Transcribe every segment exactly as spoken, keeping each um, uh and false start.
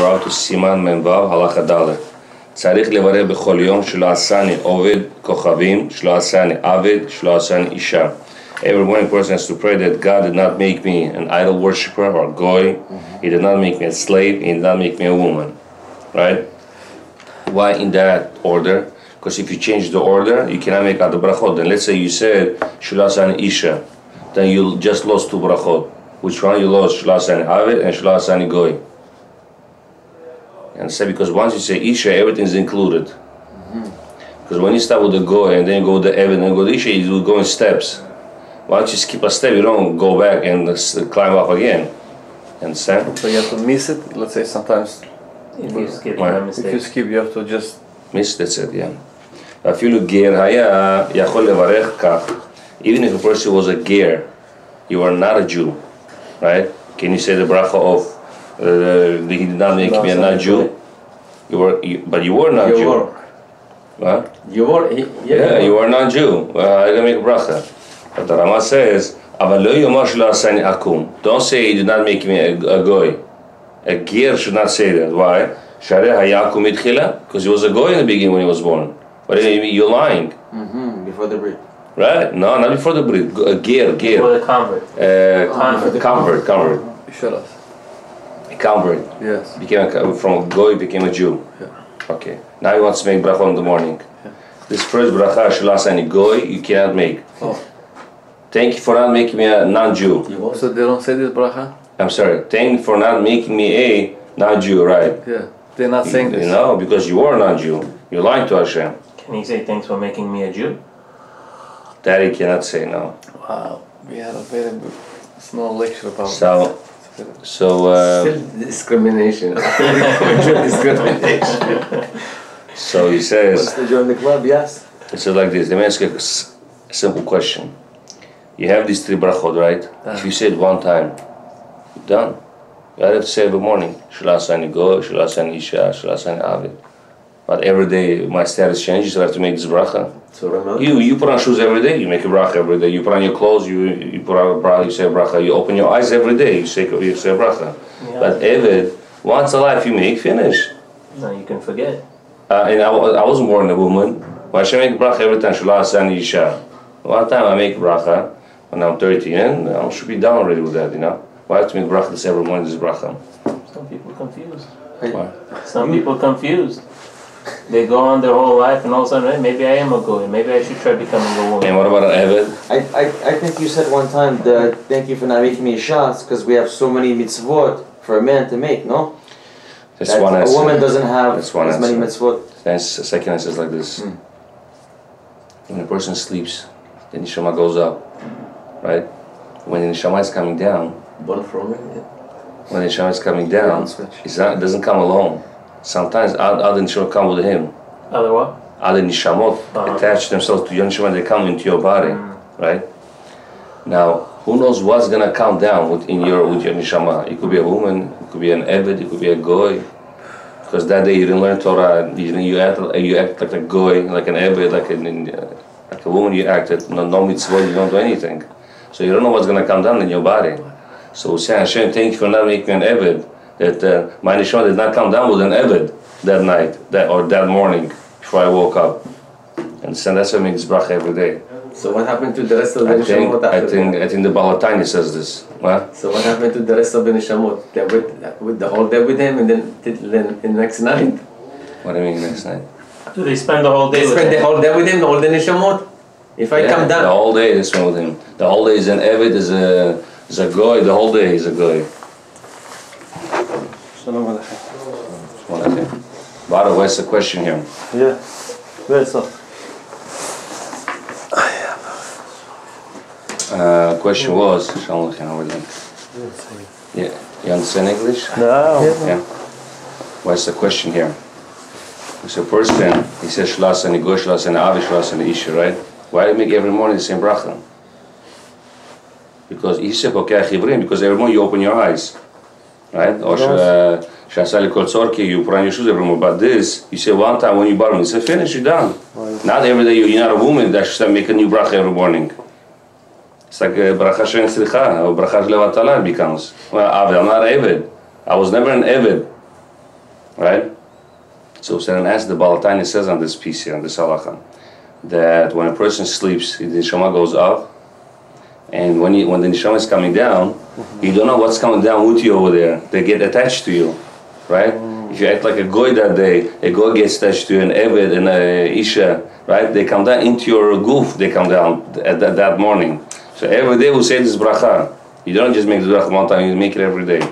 we're out to סימן מ"ו, הלכה ד'. צריך לברר בכל יום שלא עשני עובד כוכבים, שלא עשני עבד, שלא עשני אישה. Every morning person has to pray that God did not make me an idol worshiper or goy. Mm-hmm. He did not make me a slave. He did not make me a woman. Right? Why in that order? Because if you change the order, you cannot make other brachot. Then let's say you said Shelo Asani Isha. Then you just lost two brachot. Which one you lost? Shelo Asani Aved and Shelo Asani Goy. And say because once you say Isha, everything is included. Mm-hmm. Because when you start with the Goy and then you go with the Aved and then go to Isha, you will go in steps. Why don't you skip a step? You don't go back and climb up again. Understand? So you have to miss it. Let's say sometimes if you skip, right. if you skip, you have to just miss. That's it. Yeah. אפילו גר היה יכול לברך כך. Even if a person was a ger, you are not a Jew, right? Can you say the bracha of uh, he did not make me a not Jew? You were, you, but you were not you Jew. Were. Huh? You were. Yeah, yeah you were not Jew. Well, I didn't make a bracha. But the Rama says, "אבל לא יאמר שלא עשני עקום." Don't say he did not make me a, a goy. A ger should not say that. Why? שהרי היה עקום מתחילה, because he was a goy in the beginning when he was born. But you're lying. Mm-hmm. Before the brit. Right? No, not before the brit. A ger, ger. Before the convert. Uh, convert. Convert, convert. shut us. A convert. Yes. Became a, from a goy became a Jew. Yeah. Okay. Now he wants to make bracha in the morning. Yeah. This first bracha, Shelo Asani Goy, you cannot make. Oh. Thank you for not making me a non-Jew. So they don't say this bracha? I'm sorry. Thank you for not making me a non-Jew, right? Yeah. They're not saying you, this. No, because you are a non-Jew. You're lying to Hashem. Can he say thanks for making me a Jew? That he cannot say, no. Wow. We had a very small lecture about So, so uh, still discrimination. discrimination. So he says. Wants to join the club? Yes. It says like this. Let me ask you a simple question. You have these three brachot, right? Uh-huh. If you say it one time, you're done. You have to say every morning. Shelo Asani Goy, Shelo Asani Isha, Shelo Asani Aved. But every day my status changes, so I have to make this bracha. So you you put on shoes every day, you make a bracha every day. You put on your clothes, you you put on a bracha, you say a bracha. You open your eyes every day, you say you say a bracha. Yeah. But Eved, once a life you make, finish. No, you can forget. Uh, and I, I wasn't born a woman. Why should I make a bracha every time? Shelo Asani Isha. One time I make bracha when I'm thirty, and I should be done already with that, you know. Why have to make bracha this every morning? This bracha. Some people confused. Why? Some people confused. They go on their whole life and all of a sudden, hey, maybe I am a goy. Maybe I should try becoming a woman. And what about an Eved? I, I, I think you said one time that thank you for not making me a shas because we have so many mitzvot for a man to make, no? That's that one a answer. woman doesn't have That's one as answer. many mitzvot. Then second answer is like this. Mm. When a person sleeps, the neshama goes up, right? When the neshama is coming down, One from it, yeah. when the neshama is coming down, it's not, it doesn't come alone. Sometimes other neshama come with him. Other what? Other neshamot uh-huh. attach themselves to your neshama, they come into your body, mm. right? Now, who knows what's gonna come down with, in your with your neshama? It could be a woman, it could be an eved, it could be a goy. Because that day you didn't learn Torah, you didn't, you act you act like a goy, like an eved, like a like a woman. You acted no no mitzvah, you don't do anything. So you don't know what's gonna come down in your body. So we say Hashem, thank you for not making me an eved. That uh, my neshama did not come down with an eved that night, that or that morning before I woke up. And so that's why I make this bracha every day. So what happened to the rest of the I think neshamot? I think I think the Balatani says this. What? So what happened to the rest of the neshamot? They with with the whole day with him, and then then the next night. What do you mean next night? Do they spend the whole day They with spend him? the whole day with him, all the neshamot. If I yeah, come down, the whole day they spend with him. The whole day is an eved, is a is a goy. The whole day is a goy. Shalom Aleichem. One of them. Vara, where's the question here? Yeah. Where's up? Uh, question was, Shalom Aleichem, how are you? Yeah, you understand English? No. Yeah. What's the question here? So first then, he says Shelo Asani Goy, Shelo Asani Aved, Shelo Asani Isha, right? Why do you make every morning the same bracha? Because he said okay, because every morning you open your eyes, right? Or Shasali Kol Tzorki, you put on your shoes every morning. But this, you say one time when you born, you say finish, you're done. Not every day, you're not a woman that should make a new bracha every morning. It's like a bracha she'en tzricha, or bracha levatala becomes. Well, I'm not an eved. I was never an eved. right? So Saran asked the Balatani says on this piece here, on this halacha, that when a person sleeps, the neshama goes up, and when you, when the neshama is coming down, mm-hmm. you don't know what's coming down with you over there. They get attached to you, right? Mm. If you act like a goy that day, a goy gets attached to you, an eved and a isha, right? They come down into your goof. They come down at that, that morning. So every day we say this bracha. You don't just make the bracha one time; you make it every day.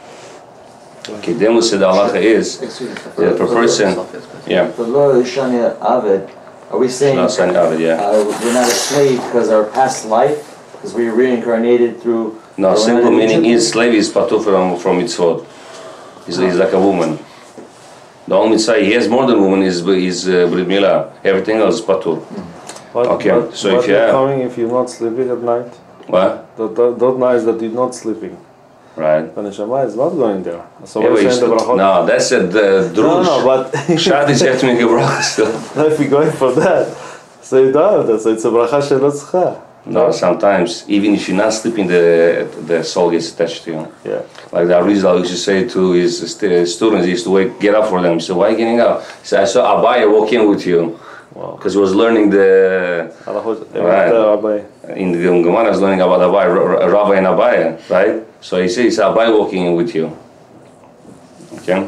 Okay. Then we say the halacha is that per person, yeah. For lo yishani aved, are we saying uh, we're not a slave because our past life? Because we reincarnated through. No, simple meaning is slave is patur from from mitzvot. He's, he's like a woman. The only mitzvah he has more than woman is is uh, brit milah. Everything else is patur. What, okay, what, so what if you have coming if you're not sleeping at night. What? That, that, that night that you're not sleeping. Right. The neshama is not going there. So yeah, we're saying still, the brachot. No, that's a the drush. No, no, but Shadis you have to make a bracha still. No, if you're going for that, so you don't have that. So it's a bracha shelo tzcha. No, sometimes even if you're not sleeping, the the soul gets attached to you. Yeah. Like the Arizal used to say to his st students, he used to wake, get up for them. He said, "Why are you getting up?" He said, "I saw Abaya walk in with you." Wow. Because he was learning the right. In the Gemara, he was learning about Abaya, Rabbi and Abaya, right? So he says, Abaya walking in with you. Okay.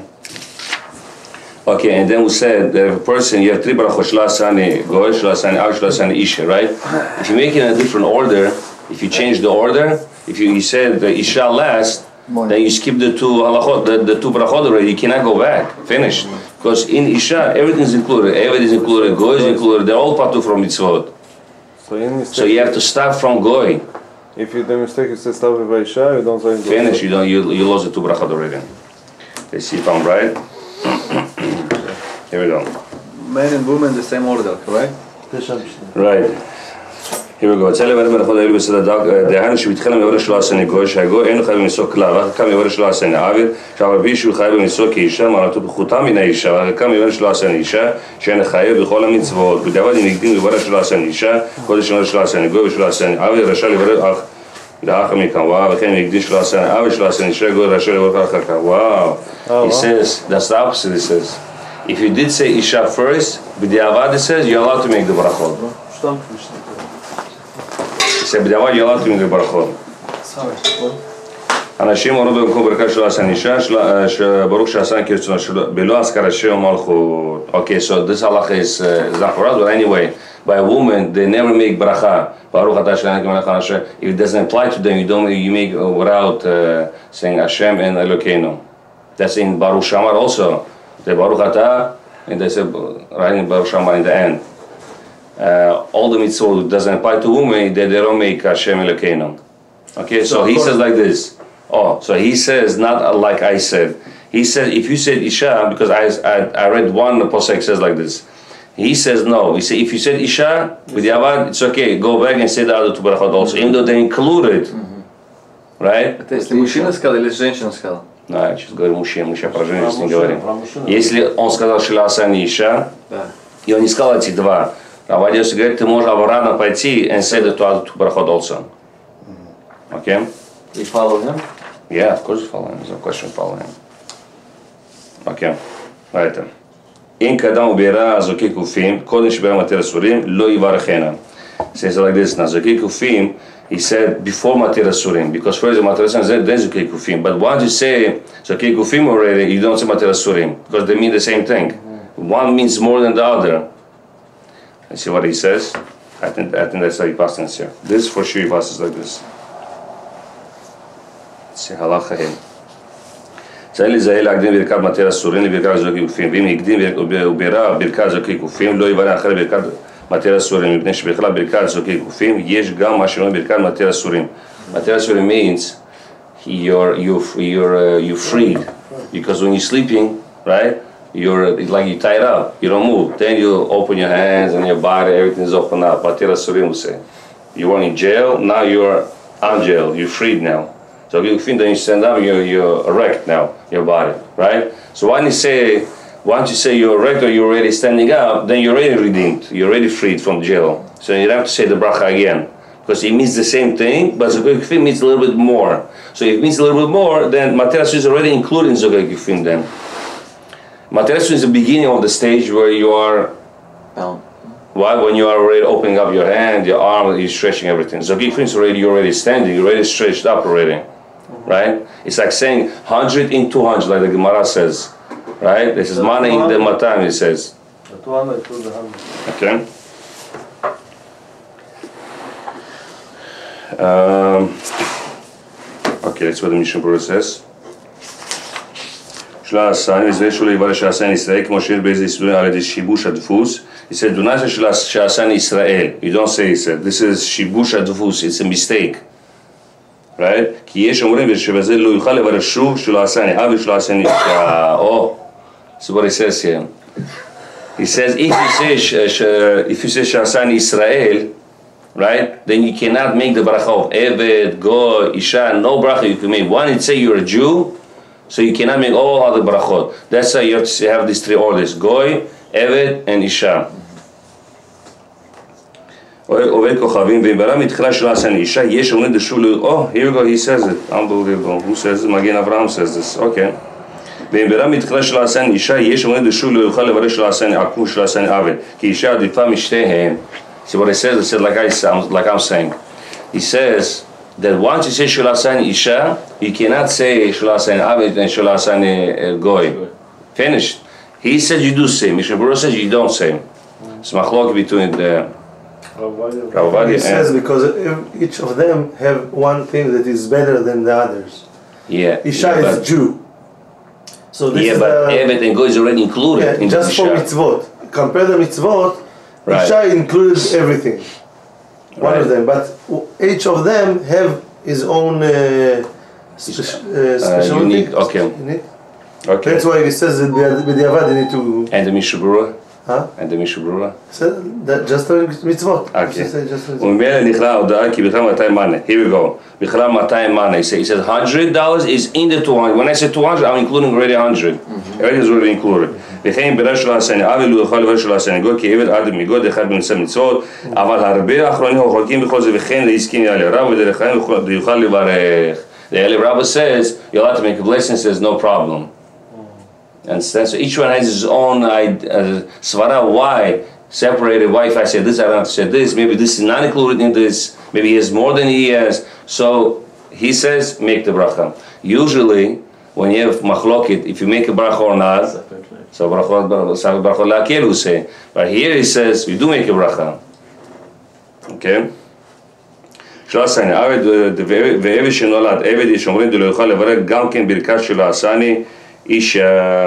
Okay, and then we said that if a person, you have three brachot, shlasani goy, shlasani av, shlasani isha, right? If you make it in a different order, if you change the order, if you, you said the isha last, then you skip the two halachot, the, the two brachot already, you cannot go back, finished. Because in isha, everything is included, everything is included, goy is included, they're all patur from mitzvot. So, in mistake, so you have to start from goy. If you do mistake, you say start with isha, you don't say finish, you don't, you, you lost the two brachot already. Let's see if I'm right. Here we go. Men and women the same order, correct? Right. Here we go. תצא לבד מלאכות האלו בסדר דהיינו שבתחילה מעבר שלא עשני גוי שהגוי אינו חייב במסוק כלל רק כאן מעבר שלא עשני עבד שעל פי שהוא חייב במסוק כאישה מעלתו פחותה מן האישה ורק כאן מעבר שלא עשני אישה שאין חייב בכל המצוות בדיעבד אם הקדים לברך שלא עשני אישה קודש שלא שלא עשני גוי ושלא עשני עבד רשאי לברך אך לאחר מכן וואו וכן אם הקדים שלא עשני עבד שלא עשני אישה גוי רשאי לברך אחר כך וואו. He says that's the opposite. He says if you did say isha first b'diavad it says you're allowed to make the barachot. שבדיעבד ילד תמיד לברכות. אנשים אומרים במקום ברכת שלא עשן אישה, שברוך שעשן כרצונו, בלא הזכרת שם מלכות. Okay, so this halacha is Zacharat, but anyway, by a woman, they never make bracha. Baruch atah Hashem melech Hashem. If it doesn't apply to them, you don't you make without uh, saying Hashem and Elokeinu. That's in Baruch Shamar also. The Baruch atah, and they say right in Baruch Shamar in the end. Uh, all the mitzvot doesn't apply to women, they, they don't make Hashem Elokeinu. Okay, so, so he says like this. Oh, so he says not like I said. He said if you said Isha, because I I, I read one posek says like this. He says no. He said if you said Isha with Yavad, it's okay. Go back and say the other two brachot also, even though they included, mm-hmm. right? Это если мужчина сказал или женщина сказала? Да, я сейчас говорю мужчина, мы сейчас про женщину не говорим. Если он сказал Шиласа не Иша, и он не сказал эти два. Rabbi Yossi говорит, ты можешь обратно пойти and say the two brachot also. Okay? You follow him? Yeah, of course you follow him. There's no question follow him. Okay. Right. אם קדם ובירה זוקי קופים, קודם שבהם מטר אסורים, לא יברכנה. Says like this now, זוקי קופים, he said before מטר אסורים, because first מטר אסורים, then זוקי קופים. But once you say זוקי קופים already, you don't say מטר אסורים, because they mean the same thing. Mm-hmm. One means more than the other. And see what he says? I think I think that's how he passes here. This for sure he passes like this. Let's see halacha him. צריך להיזהר להקדים ברכת מטר אסורים לברכת זוקי קופים, ואם הקדים ובירה ברכת זוקי קופים, לא יברך אחרי ברכת מטר אסורים, מפני שבכלל ברכת זוקי קופים יש גם מה שאומרים ברכת מטר אסורים. מטר אסורים means you're you you're uh, you freed, because when you're sleeping, right? You're it's like you tied up, you don't move. Then you open your hands and your body, everything is open up. Matir Asurim will say. You were in jail, now you're on jail, you're freed now. So you think that you stand up, you're, you're erect now, your body, right? So when you say, once you say you're erect or you're already standing up, then you're already redeemed, you're already freed from jail. So you don't have to say the bracha again, because it means the same thing, but Zogay Kufim means a little bit more. So if it means a little bit more, then Matir Asurim is already included in Zogay Kufim then. Materesu is the beginning of the stage where you are, Bound. why? When you are already opening up your hand, your arm, you're stretching everything. Zogikrin is already, you're already standing, you're already stretched up already, right? It's like saying one hundred in two hundred, like the Gemara says, right? This is mana in the matam, it says. The two hundred to the one hundred. Okay. Um, okay, that's what the Mishnah Berurah says. Shla Asani, זה שהוא יברא שעשן ישראל, כמו שיש באיזה איסורים על ידי שיבוש הדפוס. He said, do not say שעשן ישראל. You don't say, he said. This is שיבוש הדפוס, it's a mistake. Right? כי יש אומרים שבזה לא יוכל לברא שוב שלא עשני אב ושלא עשני אישה. Oh, this is what he says here. He says, if you say, if you say שעשן ישראל, right, then you cannot make the bracha of Eved, Goy, Isha, no bracha you can make. One, it say you're a Jew, so you cannot make all other brachot. That's why you have to have these three orders: Goy, Eved, and Isha. Oh, here we go, he says it. Unbelievable. Who says it? Magen Avraham says this. Okay. See what he says? He said, like, I, like I'm saying. He says that once you say Shulasan Isha, you cannot say Shulasan Abed and Shulasan Goy. Finished. He says you do say. Mishnah Berurah says you don't say. It's machlok between the Rav He says because each of them have one thing that is better than the others. Yeah. Isha yeah, is Jew. So this yeah, is but the, Eved and Goy is already included yeah, in just the for Isha. mitzvot. Compare the mitzvot. Right. Isha includes everything. One Right. of them, but each of them have his own uh, spe- uh, special unique, okay. Unique. Okay. That's why he says that b'diavad you need to. And the Mishnah Berurah? Huh? And the Mishnah Berurah? So that just a mitzvot. Okay. Just say just a mitzvot. וממילא נכלל ההודעה כי בכלל מאתיים מנה. Here we go. בכלל מאתיים מנה. He says, he says one hundred dollars is in the two hundred. When I say two hundred, I'm including already one hundred. Mm-hmm. Everything is already included. וכן בירא שלא עשני עוול, הוא יכול לברך שלא עשני גוי, כי עבד עד מגוד אחד בנושא מצוות, אבל הרבה האחרונים חולקים בכל זה, וכן להסכים יעלה רב, ודרך חיים יוכל לברך. The Eli Rabba says, you'll have to make a blessing, says no problem. And so each one has his own uh, svara, why separated, why if I say this, I don't have to say this, maybe this is not included in this, maybe he has more than he has. So he says, make the bracha. Usually, when you have machlokit, if you make a bracha or not, so bracha la'akel we say. But here he says, you do make a bracha. Okay? שלעשני, עבד ועבד שנולד, עבד יש אומרים דלא יוכל לברך גם כן ברכת שלא עשני איש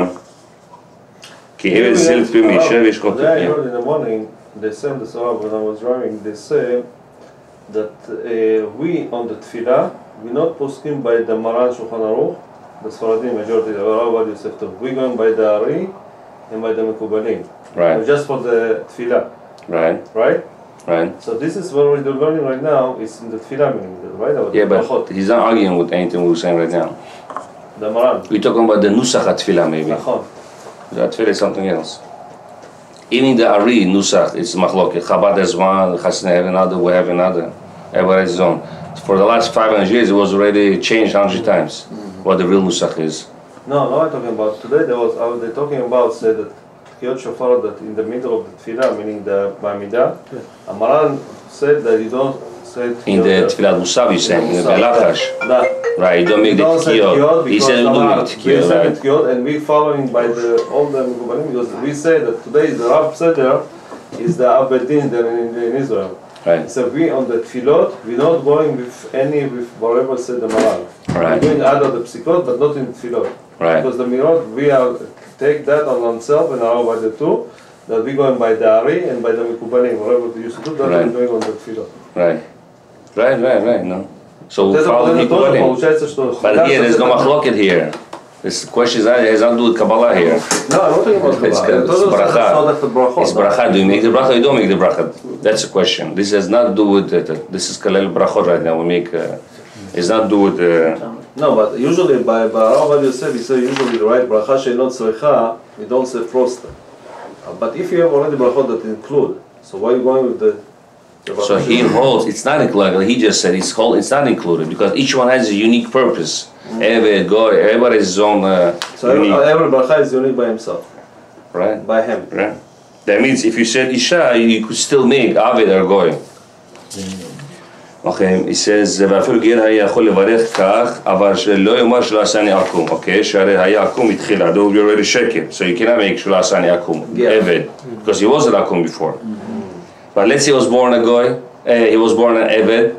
כי עבד זה לפי מאישה ויש כל Today I heard in the morning, they sent us out when I was driving, they say that uh, we on the tefillah, we not posting by the Maran Shulchan Aruch, the Sfaradim majority, the Rav Ovadia Yosef Tov. We going by the Ari and by the Mekubalim. Right. Just for the tefillah. Right. Right? Right. So this is what we're learning right now, is in the tefillah meaning, right? About Yeah, the but brachot. he's not arguing with anything we're saying right now. The Maran. We're talking about the nusach atfilah maybe. Nachon. The atfilah is something else. Even the Ari nusach, it's machloket. Chabad has one, Chassidei have another, we have another. Everybody has his own. For the last five hundred years, it was already changed a hundred times. Mm-hmm. What the real nusach is. No, no, I'm talking about today. There was, uh, they're talking about say that Kiyot Shofar, that in the middle of the tefillah, meaning the Bamidah, yeah. Amaran said that you don't say in the tefillah Musaf, you're saying, in the Belachash. Right, you don't make the Tkiyot. He said you don't make the Tkiyot, right? And we following by the all the Mekubalim, because we say that today the Rav Seder is the Abedin there in, in Israel. Right. So we on the tefillot, we're not going with any, with whatever said the Maran. Right. We're doing other the psikot, but not in tefillot. Right. Because the mirot, we are take that on ourselves and our by the two, that we going by the Ari and by the Mekubalim, whatever we used to do, that right. we're doing on the tefillot. Right. Right, right, right, no. So we follow the Mekubalim. But here, there's no machloket here. This question has nothing to do with Kabbalah here. No, I'm not talking about Kabbalah. It's, it's bracha. It's bracha. Do you make the bracha or you don't make the bracha? That's the question. This has nothing to do with it. This is Kalel brachot right now. We make, uh, it's not to do with... Uh, no, but usually by Rav Ovadia Yosef, he said usually, right, bracha she'enot tzrecha, we don't say frosta. But if you have already brachot that include, so why are you going with the... So he holds, it's not included, like he just said, it's, whole, it's not included because each one has a unique purpose. Eved, Goy, everybody has his own uh, So every, unique, every bracha is unique by himself, right? by him. Right. That means if you said Isha, you could still make Aved or Goy. Okay, he says, ואפילו גר היה יכול לברך כך, אבל שלא יאמר שלא עשני עקום. Okay, שהרי היה עקום מתחילה, though you're already shaken, so you cannot make שלא עשני עקום, Eved, because he wasn't עקום before. But let's say he was born a Goy, uh, he was born an Eved,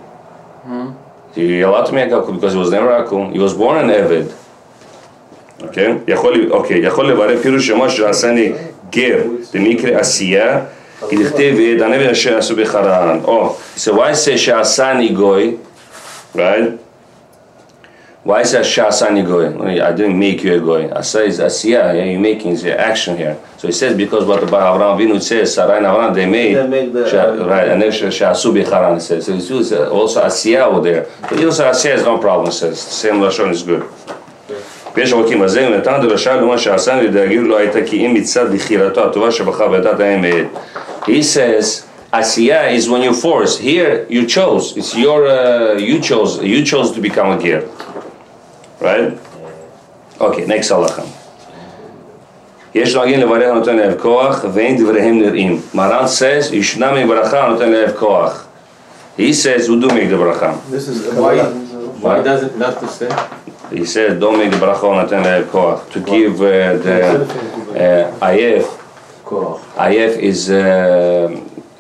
you're allowed to make עקום because he was never עקום, he was born an Eved. Okay, יכול, okay, יכול לברך פירוש שמה שעשני גר, במקרה עשייה, כי נכתב את הנביא אשר עשו בחרן. Oh, so why say שעשני גוי, right? Why say שעשני גוי? I didn't make you a goy. Asa is עשייה, yeah, you're making the action here. So he says because what about Abraham Avinu says, Sarah and Abraham, they made, They make the- sh- right, and then שעשו בחרן, it says. So it's used also עשייה over there. But also עשייה is no problem, it says. Same לשון is good. ויש רוקים הזה, ונתן דרשה למה שעשני לדאגיר לו הייתה כי אם מצד בחירתו הטובה שבחר בדת האמת. He says, Asiya is when you force. Here, you chose. It's your, uh, you chose, you chose to become a ger. Right? Okay, next halacha. יש נוהגים לברך הנותן להם כוח, ואין דבריהם נראים. Maran says, ישנה מברכה הנותן להם כוח. He says, who do make the bracha? This is Why, Kabbalah. why does it not to say? He says, don't make the bracha הנותן להם כוח. To give uh, the uh, ayef. Ayef is uh,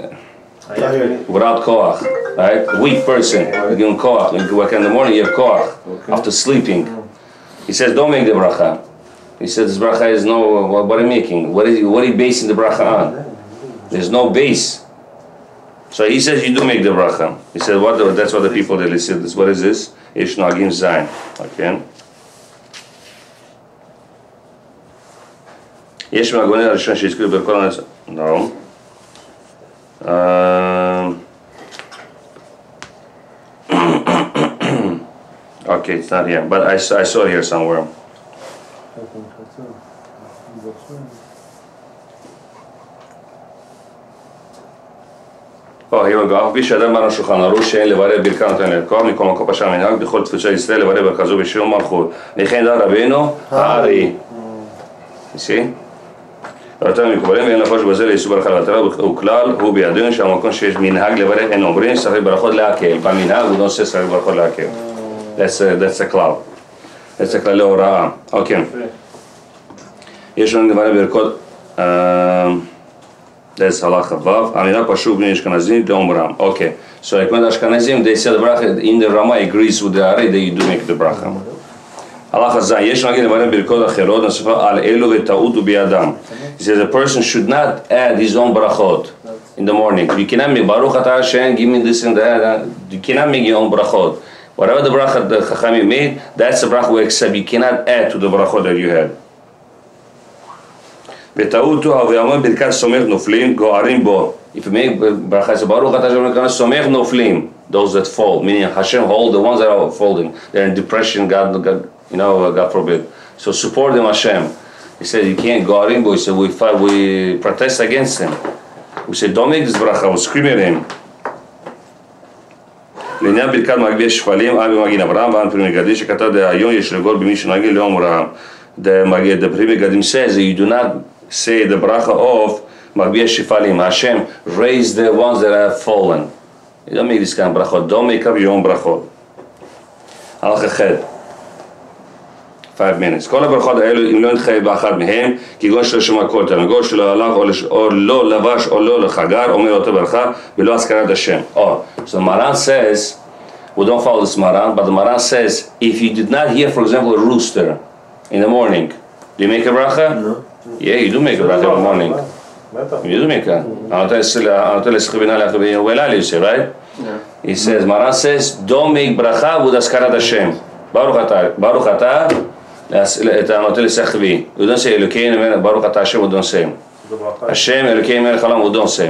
without koach, right? Weak person. You give him koach. When you wake in the morning, you have koach after sleeping. He says, don't make the bracha. He says, this bracha is no. What, what are you making? What is? What are you basing the bracha on? There's no base. So he says, you do make the bracha. He says, what? The, that's what the people they listen. This. What is this? Yesh nagim zayin. Okay. יש מהגוונים הראשון שהזכירו בכל הנצח, no. Um, okay, it's not here, but I, I saw it here somewhere. Oh, here we go. אף פי שאדם בנו שולחן ערוך שאין לברך ברכת נותן להם כוח, מכל מקום פשע מנהג בכל תפוצות ישראל לברך ברכה זו בשיר ומלכות. וכן דע רבנו הארי. You see? רבותינו מקובלים ואין לחוש בזה לאיסור ברכה לבטלה וכלל הוא בידינו שהמקום שיש מנהג לברך אין אומרים שצריך ברכות להקל. במנהג הוא לא עושה צריך ברכות להקל. That's a, that's a כלל. That's a כללי הוראה. אוקיי. יש לנו לברך ברכות That's halacha vav. Amina pashu b'nei Ashkenazim de'omram. Okay. So like when the Ashkenazim, they say the bracha in the Rama agrees with the Ari that you do make the bracha. Halacha zayin. Yesh nagin levarem birkot acherot nasifa al elu v'ta'ud u'bi'adam. He says a person should not add his own brachot in the morning. You cannot make Baruch atah Hashem, give me this and that. You cannot make your own brachot. Whatever the bracha the Chachamim made, that's the bracha we accept. You cannot add to the brachot that you had. בטעות הוא ואומר ברכת סומך נופלים גוערים בו. If you make ברכה זה ברוך אתה שם סומך נופלים, those that fall, meaning Hashem hold the ones that are folding, they're in depression, God, God, you know, God forbid. So support them Hashem. He said you can't גוערים בו. He said we fight, we protest against him. We said don't make this ברכה, we scream at him. לעניין ברכת מגביה שפלים, אבי מגין אברהם ואן פרי מגדי שכתב דהיום יש לגול במי שנגיד לאום רעם. The Magid, the Pri Megadim says that you do not say the bracha of Magbiyah Shifalim. Hashem raise the ones that have fallen. You don't make this kind of brachot. Don't make up your own brachot. Halacha ched. Five minutes. כל הברכות האלו, אם לא נתחייב באחד מהם, כגון שלא שמע כל תרנגול שלא הלך או לא לבש או לא לחגר, אומר אותו ברכה ולא הזכרת השם. Oh, so Maran says, we don't follow this Maran, but the Maran says, if you did not hear, for example, a rooster in the morning, do you make a bracha? No. Yeah, you do make a bracha in the morning. You do make a. You say, right? Yeah. He says, Maran says, don't make bracha with Askarat Hashem. Baruch atah, Baruch atah, את הנוטה לסחבי. You don't say Elokeinu, Baruch atah Hashem, we don't say. Hashem, Elokeinu melech haolam, we don't say.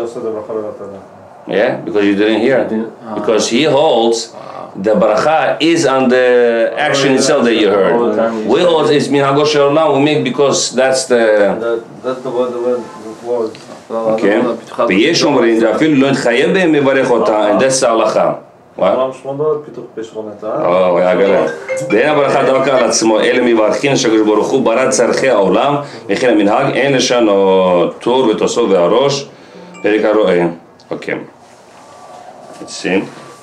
Yeah, because you didn't hear. Because he holds the bracha is on the action itself that you heard. We hold is minhago shel olam we make because that's the That, that's the word, the word, the word. כן? ויש אומרים, זה אפילו לא נתחייב בהם מברך אותה, and that's ההלכה. עולם שמונה פיתוח בשכונתה. או, יגלה. ואין הברכה דווקא על עצמו, אלה מברכים שהקדוש ברוך הוא ברא צרכי העולם, וכן המנהג, אין לשנות טור ותוסוף והראש, פרק הרואה. אוקיי. let's see.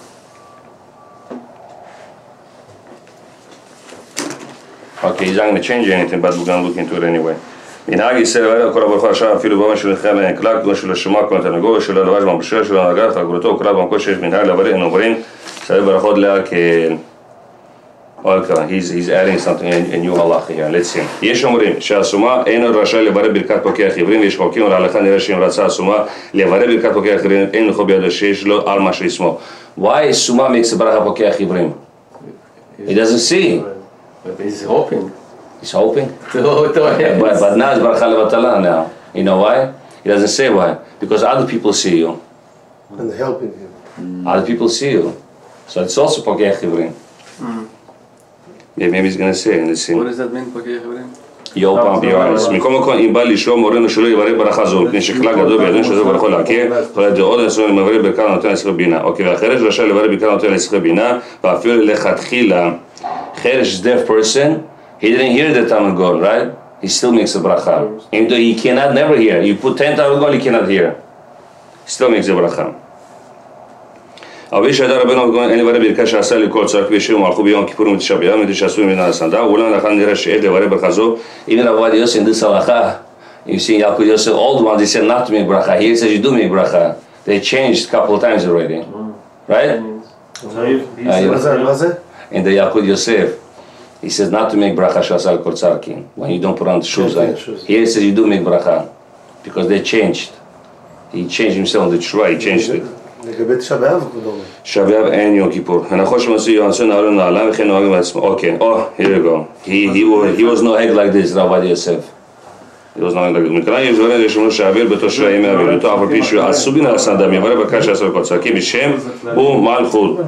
Okay, he's not going to change anything, but we're going to look into it anyway. מנהג ישראל, כל הברכה עכשיו אפילו במה שלכם כלל, כמו של השמה, כמו תנגו, של הלבש, מהבשל של הנהגת, הגרותו, כל במקום שיש מנהג לעברים, אין עוברים, סביב ברכות להקל. Okay, he's, he's adding something in, in new halacha here, let's see. יש אומרים שהסומה אינו רשאי לברך ברכת פוקח עברים, ויש חוקים על ההלכה נראה שאם רצה הסומה לברך ברכת פוקח עברים, אין לכו בידו שיש לו על מה שישמו. Why סומה makes a ברכה פוקח עברים? He doesn't see. But he's hoping. He's hoping? So, but, but now it's Barakah Levatala now. You know why? He doesn't say why. Because other people see you. And helping him. Other people see you. So it's also Pogeh Chivrim. Yeah, maybe he's going to say, let's see. what does that mean, Pogeh Chivrim? You open up your eyes. מכל מקום, אם בא לשאול מורנו שלא יברך ברכה זו, מפני שכלל גדול בידינו שזו ברכו להכיר, כל הדעות נשואים למברך ברכת הנותן לשכר בינה. אוקיי, והחרש רשאי לברך ברכת הנותן לשכר בינה, ואפילו לכתחילה, חרש deaf person, he didn't hear the Talmud God, right? He still makes a bracha. Even though he cannot never hear. You put ten Talmud God, he cannot hear. He still makes a bracha. אבל שידע רבנו אין לברך ברכת שעשה לכל צורך וישיר ומלכו ביום כיפור ומתשעה באב מדי שעשו ממנה הסנדה אולם לאחר נראה שאין לברך ברכה זו. Even Rav Yosef in this halacha, you see Yaakov Yosef, old ones, they said not to make bracha. Here it says you do make bracha. They changed a couple of times already, right? מה זה? In the Yaakov Yosef, he says not to make bracha שעשה לכל צרכים when you don't put on the shoes. Here it says you do make bracha because they changed. He changed himself in the Torah. He changed it. לגבי תשעה באב, כבודו אומר. תשעה באב אין יום כיפור. ונכון שמעשו יועצו נעלו נעלם וכן נוהגים בעצמו. אוקיי, oh, here you go. He, he, was, he was no egg like this, Rav Yosef. He was no egg like this. מכאן יש דברים לשמור שהאוויר בתושבי ימי אווירותו, אף על פי שהוא עשו בין הסנדם, יברך ברכת שעשה לכל צרכים בשם ומלכות.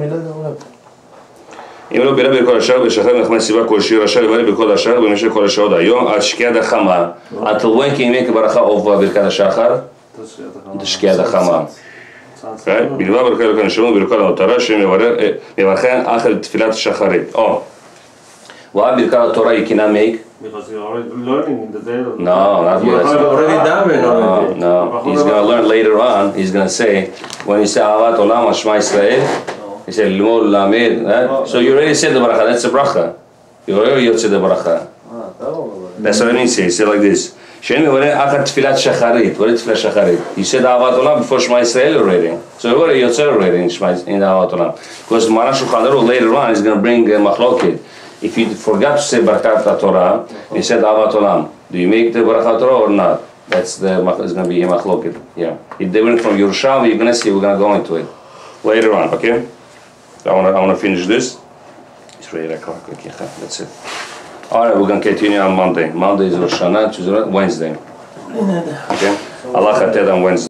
אם לא בירה בכל השאר ושחרר נחמד סיבה כלשהי רשאי לברך בכל השאר במשך כל השעות היום עד שקיעת החמה. Until when can you make a ברכה of ברכת השחר? שקיעת החמה. בלבד ברכת אלוקי נשמות ברכת התורה שמברכן אחר תפילת שחרית. או, what ברכת התורה you cannot make? Because you're already learning in the day. No, not yet. already done it. No, no. He's going to learn later on. He's going to say, when you say Ahavat Olam Shema Yisrael, he said Limod Lamed. So you already said the bracha. That's the bracha. You already said the bracha. That's what I mean. Say, he said like this. Shem Yivare Achat Tfilat Shacharit. What is Tfilat Shacharit? You said Ahavat Olam before Shema Yisrael already. So you already yotzei already in Shema in Ahavat Olam. Because Maran Shulchan Aruch later on is going to bring uh, Machloket. If you forgot to say Barakat Torah, you said Ahavat Olam. Do you make the Barakat Torah or not? That's the it's going to be a Machloket. Yeah. If they went from Yerushalmi, you're going to see we're going to go into it later on. Okay. I want to I want to finish this. It's ready o'clock. Okay, that's it. All right, we're going to continue on Monday. Monday is Rosh Hashanah, Tuesday, Wednesday. Okay. Allah Khated on Wednesday.